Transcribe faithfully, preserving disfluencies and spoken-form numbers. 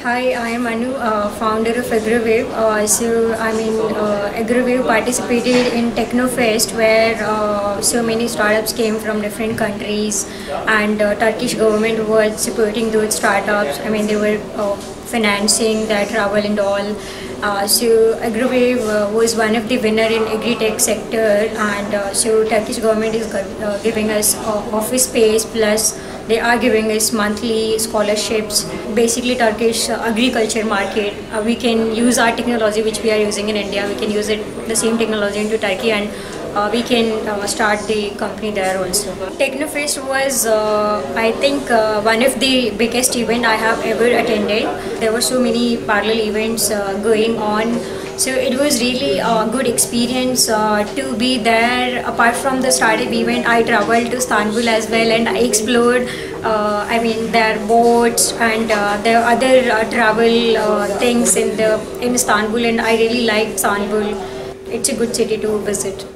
Hi, I am Anu, uh, founder of Agrowave. Uh, so, I mean, uh, Agrowave participated in Technofest where uh, so many startups came from different countries, and uh, Turkish government was supporting those startups. I mean, they were uh, financing their travel and all. Uh, so, Agrowave uh, was one of the winner in agri-tech sector, and uh, so Turkish government is uh, giving us uh, office space, plus they are giving us monthly scholarships. Basically, Turkish uh, agriculture market. Uh, we can use our technology which we are using in India. We can use it the same technology into Turkey, and uh, we can uh, start the company there also. Technofest was, uh, I think, uh, one of the biggest event I have ever attended. There were so many parallel events uh, going on. So it was really a good experience uh, to be there. Apart from the startup event, I traveled to Istanbul as well, and I explored, uh, I mean, their boats and uh, there are other uh, travel uh, things in the in Istanbul, and I really liked Istanbul. It's a good city to visit.